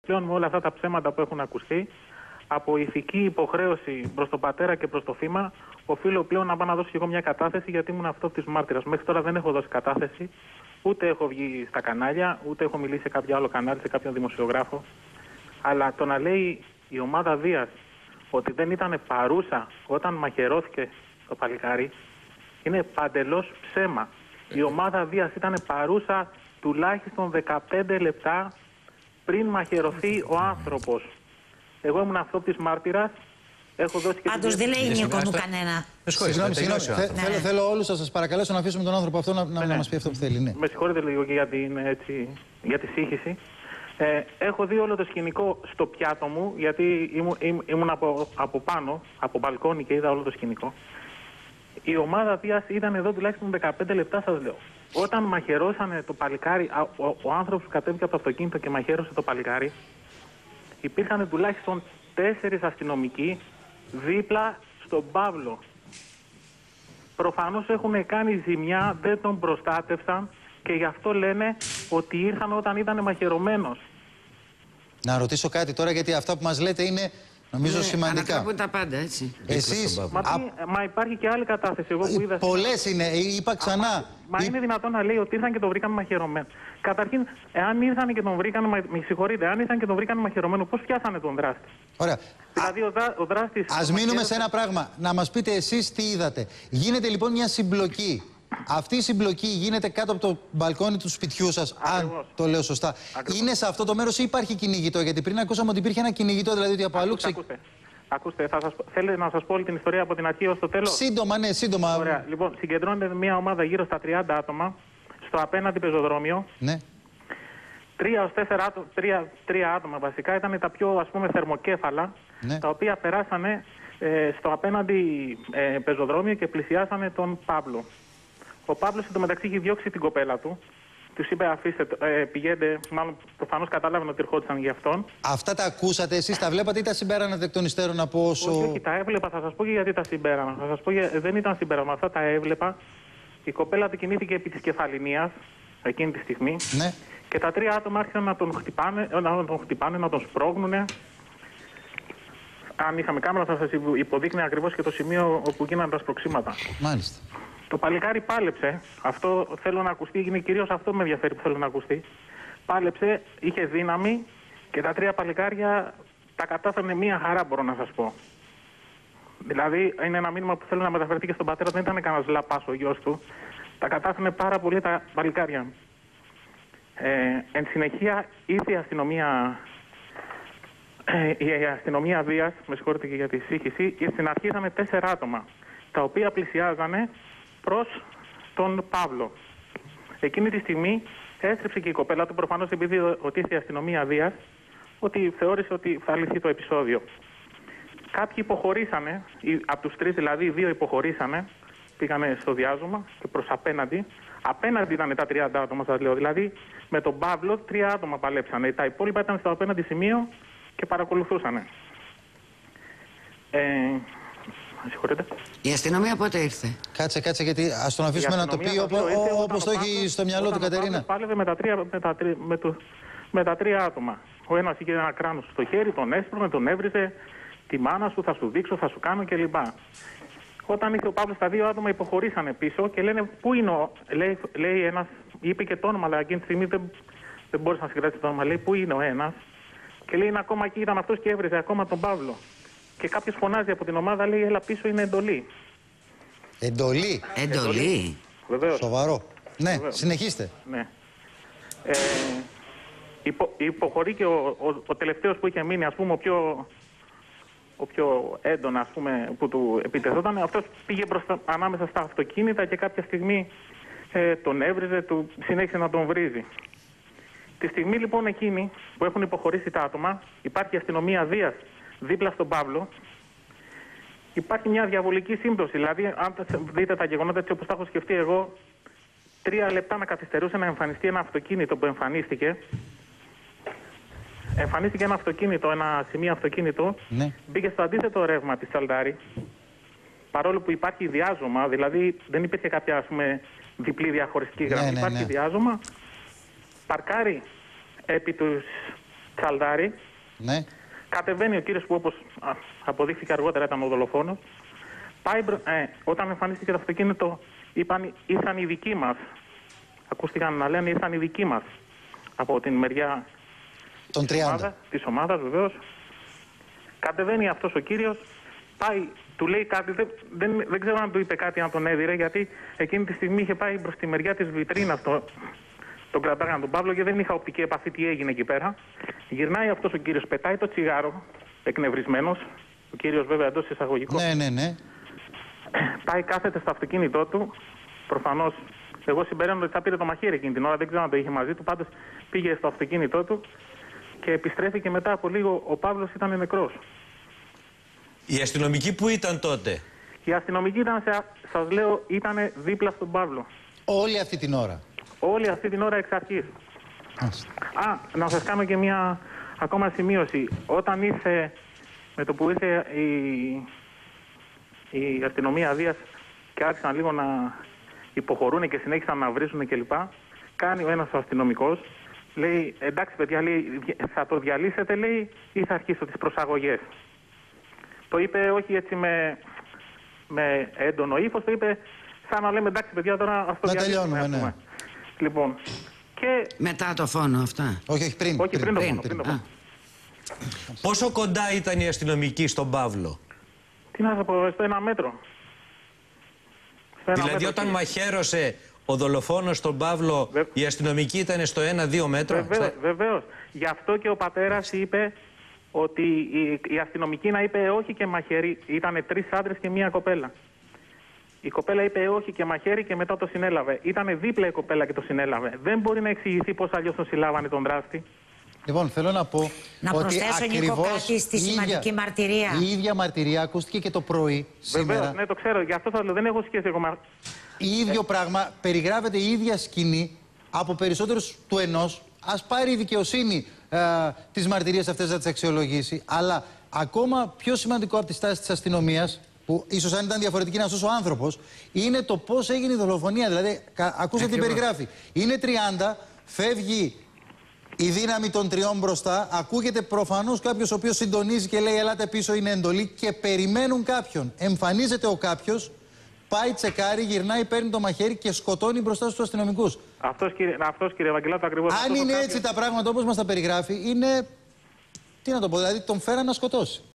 πλέον με όλα αυτά τα ψέματα που έχουν ακουστεί, από ηθική υποχρέωση προς τον πατέρα και προς το θύμα, οφείλω πλέον να πάω να δώσω και εγώ μια κατάθεση, γιατί ήμουν αυτόπτης μάρτυρας. Μέχρι τώρα δεν έχω δώσει κατάθεση, ούτε έχω βγει στα κανάλια, ούτε έχω μιλήσει σε κάποιο άλλο κανάλι, σε κάποιον δημοσιογράφο. Αλλά το να λέει η ομάδα Δίας ότι δεν ήταν παρούσα όταν μαχαιρώθηκε το παλικάρι, είναι παντελώς ψέμα. Η ομάδα Δίας ήταν παρούσα τουλάχιστον 15 λεπτά πριν μαχαιρωθεί ο άνθρωπος. Εγώ ήμουν αυτόπτης μάρτυρας. Έχω δώσει και. Πάντως δεν λέει Νίκονου κανένα. Συγγνώμη. Θέλω όλους σας παρακαλέσω να αφήσουμε τον άνθρωπο αυτό να μας πει αυτό που θέλει. Ναι. Με συγχωρείτε λίγο και για τη σύγχυση. Έχω δει όλο το σκηνικό στο πιάτο μου, γιατί ήμουν από πάνω, από μπαλκόνι και είδα όλο το σκηνικό. Η ομάδα Δίας ήταν εδώ τουλάχιστον 15 λεπτά, σας λέω. Όταν μαχαιρώσανε το παλικάρι, ο άνθρωπος που κατέβηκε από το αυτοκίνητο και μαχαίρωσε το παλικάρι, υπήρχαν τουλάχιστον 4 αστυνομικοί δίπλα στον Παύλο. Προφανώς έχουν κάνει ζημιά, δεν τον προστάτευσαν και γι' αυτό λένε ότι ήρθαν όταν ήταν μαχαιρωμένος. Να ρωτήσω κάτι τώρα, γιατί αυτά που μας λέτε είναι νομίζω σημαντικά. Ανακραπούν τα πάντα, έτσι. Εσείς. Μα υπάρχει και άλλη κατάθεση. Εγώ που είδα. Πολλές είναι, είπα ξανά. Μα είναι δυνατόν να λέει ότι ήρθαν και τον βρήκαν μαχαιρωμένο? Καταρχήν, εάν ήρθαν και τον βρήκαν. Με συγχωρείτε, αν ήρθαν και τον βρήκαν μαχαιρωμένο, πώς πιάσανε τον δράστη? Ωραία. Δηλαδή, ο δράστης. Ας μείνουμε σε ένα πράγμα. Να μας πείτε εσείς τι είδατε. Γίνεται λοιπόν μια συμπλοκή. Αυτή η συμπλοκή γίνεται κάτω από το μπαλκόνι του σπιτιού σας, αν το λέω σωστά. Ακριβώς. Είναι σε αυτό το μέρος ή υπάρχει κυνηγητό? Γιατί πριν ακούσαμε ότι υπήρχε ένα κυνηγητό, δηλαδή ότι από αλλού Ακούστε, θέλετε να σας πω όλη την ιστορία από την αρχή ως το τέλος? Σύντομα, ναι, σύντομα. Ωραία. Λοιπόν, συγκεντρώνεται μια ομάδα γύρω στα 30 άτομα στο απέναντι πεζοδρόμιο. Ναι. 3 άτομα βασικά ήταν τα πιο, ας πούμε, θερμοκέφαλα, ναι, τα οποία περάσανε στο απέναντι πεζοδρόμιο και πλησιάσανε τον Παύλο. Ο Παύλος εντωμεταξύ είχε διώξει την κοπέλα του. Τους είπε αφήστε, πηγαίνετε, μάλλον προφανώς κατάλαβαν ότι ερχόντουσαν για αυτόν. Αυτά τα ακούσατε εσείς, τα βλέπατε ή τα συμπέρανατε εκ των υστέρων από όσο? Όχι, τα έβλεπα, θα σας πω και γιατί τα συμπέρανα. Θα σας πω, δεν ήταν συμπέραμα, αυτά τα έβλεπα. Η κοπέλα του κινήθηκε επί της κεφαληνίας εκείνη τη στιγμή. Ναι. Και τα 3 άτομα άρχισαν να τον χτυπάνε, να τον σπρώγνουνε. Αν είχαμε κάμερα θα σας υποδείχνει ακριβώς και το σημείο όπου γίνανε τα σπροξήματα. Μάλιστα. Το παλικάρι πάλεψε. Αυτό θέλω να ακουστεί. Είναι κυρίως αυτό που με ενδιαφέρει που θέλω να ακουστεί. Πάλεψε, είχε δύναμη και τα 3 παλικάρια τα κατάφερνε μία χαρά, μπορώ να σας πω. Δηλαδή, είναι ένα μήνυμα που θέλω να μεταφερθεί και στον πατέρα. Δεν ήταν κανένας λαπάς ο γιος του. Τα κατάφερνε πάρα πολύ τα παλικάρια. Εν συνεχεία, ήρθε η αστυνομία Δίας, με συγχωρείτε και για τη σύγχυση, και στην αρχή ήταν 4 άτομα, τα οποία πλησιάζανε προς τον Παύλο. Εκείνη τη στιγμή έστρεψε και η κοπέλα του, προφανώς επειδή ότι ήρθε η αστυνομία Δίας, ότι θεώρησε ότι θα λυθεί το επεισόδιο. Κάποιοι υποχωρήσανε, από τους 3 δηλαδή, οι 2 υποχωρήσανε, πήγανε στο διάζωμα και προς απέναντι. Απέναντι ήταν τα 30 άτομα, σας λέω. Δηλαδή, με τον Παύλο 3 άτομα παλέψανε. Τα υπόλοιπα ήταν στο απέναντι σημείο και παρακολουθούσανε. Συγχωρείτε. Η αστυνομία πότε ήρθε? Κάτσε, γιατί ας τον αφήσουμε να το πει όπως το έχει στο μυαλό του, Κατερίνα. Πάλευε με τα 3 άτομα. Ο ένας είχε ένα κράνος στο χέρι, τον έσπρωγε, τον έβριζε, τη μάνα σου, θα σου δείξω, θα σου κάνω κλπ. Όταν ήρθε ο Παύλος, τα 2 άτομα υποχωρήσανε πίσω και λένε πού είναι λέει ένας, είπε και το όνομα, αλλά εκείνη τη στιγμή δεν μπόρεσε να συγκρατήσει το όνομα. Λέει πού είναι ο ένας και λέει είναι ακόμα εκεί, ήταν αυτός και έβριζε ακόμα τον Παύλο. Και κάποιος φωνάζει από την ομάδα, λέει έλα πίσω, είναι εντολή. Εντολή. Βεβαίως. Σοβαρό. Ναι, βεβαίως. Συνεχίστε. Ναι. Υποχωρεί και ο τελευταίος που είχε μείνει, ας πούμε, ο πιο έντονα, ας πούμε, που του επιτεθόταν, αυτός πήγε ανάμεσα στα αυτοκίνητα και κάποια στιγμή τον έβριζε, συνέχισε να τον βρίζει. Τη στιγμή λοιπόν εκείνη που έχουν υποχωρήσει τα άτομα, υπάρχει η αστυνομία Δίας δίπλα στον Παύλο. Υπάρχει μια διαβολική σύμπτωση. Δηλαδή, αν δείτε τα γεγονότα έτσι όπως τα έχω σκεφτεί εγώ, 3 λεπτά να καθυστερούσε να εμφανιστεί ένα αυτοκίνητο που εμφανίστηκε. Εμφανίστηκε ένα αυτοκίνητο, ένα σημείο αυτοκίνητο, ναι. Μπήκε στο αντίθετο ρεύμα της Τσαλντάρη. Παρόλο που υπάρχει διάζωμα, δηλαδή δεν υπήρχε κάποια, ας πούμε, διπλή διαχωριστική γραμμή. Υπάρχει διάζωμα. Παρκάρει επί Τσαλδάρη. Ναι. Κατεβαίνει ο κύριος που, όπως αποδείχθηκε αργότερα, ήταν ο δολοφόνος. Πάει, όταν εμφανίστηκε το αυτοκίνητο, είπαν ήρθαν οι δικοί μας. Ακούστηκαν να λένε ήρθαν οι δικοί μας. Από την μεριά των 30. Της ομάδας βεβαίως. Κατεβαίνει αυτός ο κύριος, πάει, του λέει κάτι, δεν ξέρω αν του είπε κάτι, αν τον έδιρε, γιατί εκείνη τη στιγμή είχε πάει προς τη μεριά της βιτρίνας, τον κρατάγαν τον Παύλο και δεν είχα οπτική επαφή τι έγινε εκεί πέρα. Γυρνάει αυτός ο κύριος, πετάει το τσιγάρο, εκνευρισμένος, ο κύριος βέβαια εντός εισαγωγικών. Ναι. Πάει, κάθεται στο αυτοκίνητό του, προφανώς, εγώ συμπεραίνω ότι θα πήρε το μαχαίρι εκείνη την ώρα, δεν ξέρω αν το είχε μαζί του, πάντως πήγε στο αυτοκίνητό του και επιστρέφει και μετά από λίγο ο Παύλος ήταν νεκρός. Οι αστυνομικοί που ήταν τότε? Οι αστυνομικοί ήταν, σας λέω, ήταν δίπλα στον Παύλο. Όλη αυτή την ώρα? Όλη αυτή την ώρα εξ αρχής. Να σας κάνω και μια ακόμα σημείωση. Όταν ήρθε, με το που ήρθε η αστυνομία Δίας και άρχισαν λίγο να υποχωρούν και συνέχισαν να βρίζουν κλπ. Κάνει ο ένας αστυνομικός, λέει, εντάξει παιδιά, λέει, θα το διαλύσετε, λέει, ή θα αρχίσω τις προσαγωγές. Το είπε όχι έτσι με έντονο ύφος, το είπε σαν να λέμε εντάξει παιδιά, τώρα ας το διαλύσουμε. Ναι. Λοιπόν, και... Μετά το φόνο αυτά? Όχι, πριν το φόνο. Πόσο κοντά ήταν οι αστυνομικοί στον Παύλο? Τι να σας πω, στο 1 μέτρο. Δηλαδή όταν μαχαίρωσε ο δολοφόνος στον Παύλο, οι αστυνομικοί ήταν στο 1-2 μέτρο? Βεβαίως. Γι' αυτό και ο πατέρας είπε ότι η αστυνομική να είπε όχι και μαχαίρι. Ήτανε 3 άντρες και 1 κοπέλα. Η κοπέλα είπε όχι και μαχαίρι και μετά το συνέλαβε. Ήτανε δίπλα η κοπέλα και το συνέλαβε. Δεν μπορεί να εξηγηθεί πώς αλλιώς τον συλλάβανε τον δράστη. Λοιπόν, θέλω να πω ότι προσθέσω, Νίκο, κάτι στη σημαντική μαρτυρία. Η ίδια μαρτυρία ακούστηκε και το πρωί σήμερα. Βεβαίως, ναι, το ξέρω. Γι' αυτό θα λέω, δεν έχω σχέση εγώ. Ίδιο πράγμα, περιγράφεται η ίδια σκηνή από περισσότερους του ενός. Ας πάρει η δικαιοσύνη τις μαρτυρίες αυτές να τις αξιολογήσει. Αλλά ακόμα πιο σημαντικό από τη στάση της αστυνομίας, που ίσως αν ήταν διαφορετική είναι αυτός ο άνθρωπος, είναι το πώς έγινε η δολοφονία. Δηλαδή, ακούστε τι περιγράφει. Είναι 30, φεύγει η δύναμη των 3 μπροστά, ακούγεται προφανώς κάποιος ο οποίος συντονίζει και λέει ελάτε πίσω, είναι εντολή, και περιμένουν κάποιον. Εμφανίζεται ο κάποιος, πάει, τσεκάρει, γυρνάει, παίρνει το μαχαίρι και σκοτώνει μπροστά στους αστυνομικούς. Αυτός κύριε Ευαγγελάτο ακριβώς. Αν είναι έτσι τα πράγματα όπως μας τα περιγράφει, είναι, τι να το πω, δηλαδή τον φέραν να σκοτώσει.